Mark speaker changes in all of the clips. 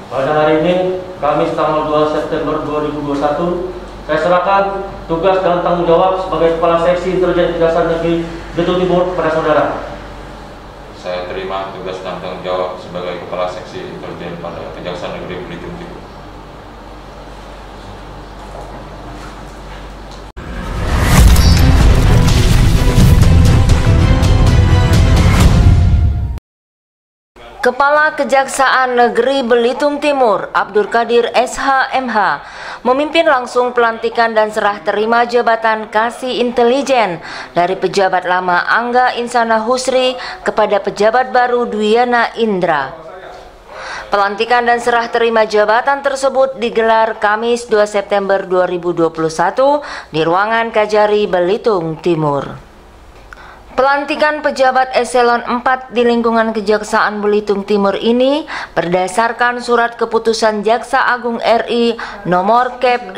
Speaker 1: Pada hari ini, Kamis tanggal 2 September 2021, saya serahkan tugas dan tanggung jawab sebagai Kepala Seksi Intelijen Kejaksaan Negeri Belitung Timur kepada saudara.
Speaker 2: Saya terima tugas dan tanggung jawab sebagai Kepala Seksi Intelijen pada Kejaksaan Negeri Belitung Timur.
Speaker 3: Kepala Kejaksaan Negeri Belitung Timur, Abdur Qadir SH.MH, memimpin langsung pelantikan dan serah terima jabatan Kasih Intelijen dari pejabat lama Angga Insana Husri kepada pejabat baru Dwiana Indra. Pelantikan dan serah terima jabatan tersebut digelar Kamis 2 September 2021 di ruangan Kajari Belitung Timur. Pelantikan pejabat eselon 4 di lingkungan Kejaksaan Belitung Timur ini berdasarkan surat keputusan Jaksa Agung RI nomor Kep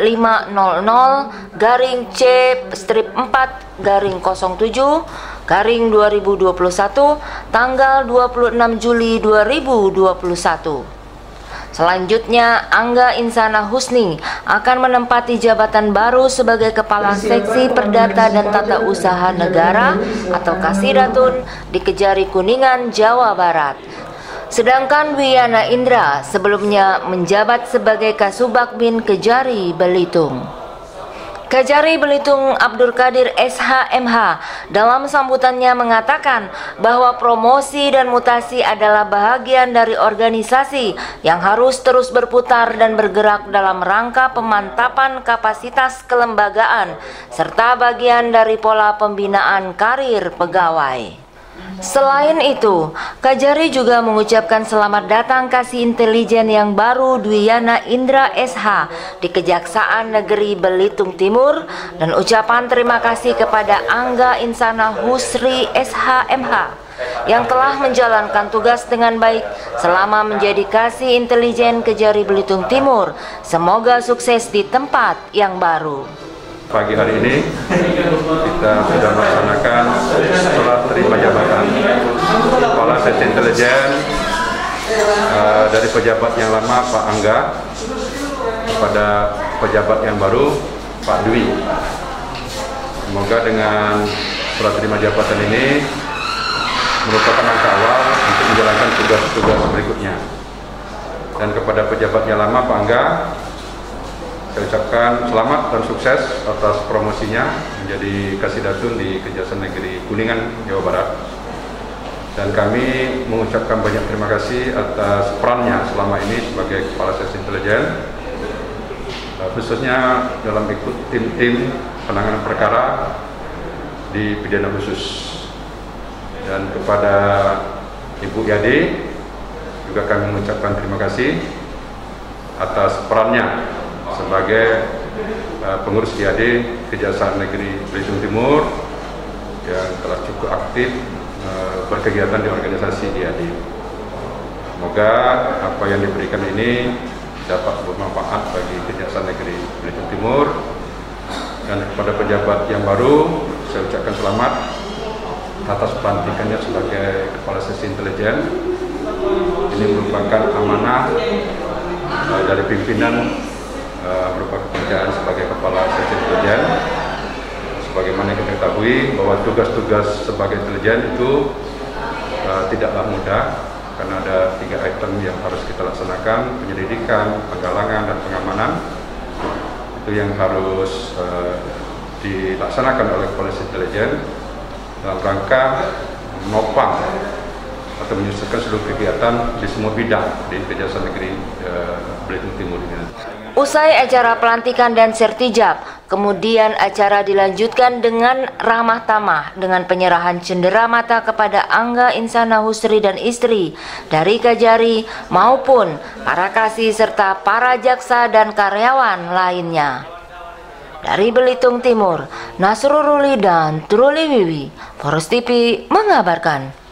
Speaker 3: 500-4-7-2021 tanggal 26 Juli 2021. Selanjutnya, Angga Insana Husni akan menempati jabatan baru sebagai Kepala Seksi Perdata dan Tata Usaha Negara atau Kasidatun di Kejari Kuningan, Jawa Barat. Sedangkan Dwiana Indra sebelumnya menjabat sebagai Kasubag Bin Kejari Belitung. Kajari Belitung Abdur Qadir SH.MH dalam sambutannya mengatakan bahwa promosi dan mutasi adalah bagian dari organisasi yang harus terus berputar dan bergerak dalam rangka pemantapan kapasitas kelembagaan serta bagian dari pola pembinaan karir pegawai. Selain itu, Kajari juga mengucapkan selamat datang Kasih Intelijen yang baru Dwiana Indra SH di Kejaksaan Negeri Belitung Timur dan ucapan terima kasih kepada Angga Insana Husri SH.MH yang telah menjalankan tugas dengan baik selama menjadi Kasih Intelijen Kejari Belitung Timur. Semoga sukses di tempat yang baru.
Speaker 4: Pagi hari ini kita sudah melaksanakan serah terima jabatan Kepala Seksi Intelijen dari pejabat yang lama Pak Angga kepada pejabat yang baru Pak Dwi. Semoga dengan serah terima jabatan ini merupakan langkah awal untuk menjalankan tugas-tugas berikutnya. Dan kepada pejabat yang lama Pak Angga, saya ucapkan selamat dan sukses atas promosinya menjadi Kasidatun di Kejaksaan Negeri Kuningan, Jawa Barat. Dan kami mengucapkan banyak terima kasih atas perannya selama ini sebagai Kepala Seksi Intelijen, khususnya dalam ikut tim-tim penanganan perkara di pidana khusus. Dan kepada Ibu Yade juga kami mengucapkan terima kasih atas perannya sebagai pengurus DAD Kejaksaan Negeri Belitung Timur yang telah cukup aktif berkegiatan di organisasi DAD. Semoga apa yang diberikan ini dapat bermanfaat bagi Kejaksaan Negeri Belitung Timur. Dan kepada pejabat yang baru, saya ucapkan selamat atas pelantikannya sebagai Kepala Seksi Intelijen. Ini merupakan amanah dari pimpinan berupa pekerjaan sebagai Kepala Seksi Intelijen. Sebagaimana kita ketahui bahwa tugas-tugas sebagai intelijen itu tidaklah mudah karena ada 3 item yang harus kita laksanakan: penyelidikan, penggalangan, dan pengamanan. Itu yang harus dilaksanakan oleh Kepala Seksi Intelijen dalam rangka menopang atau menyusulkan seluruh kegiatan di semua bidang di Kejaksaan Negeri Belitung Timur ini.
Speaker 3: Usai acara pelantikan dan sertijab, kemudian acara dilanjutkan dengan ramah tamah dengan penyerahan cendera mata kepada Angga Insana Husri dan istri dari Kajari maupun para kasih serta para jaksa dan karyawan lainnya. Dari Belitung Timur, Nasrul Ruli dan Truli Wiwi, Poros TV mengabarkan.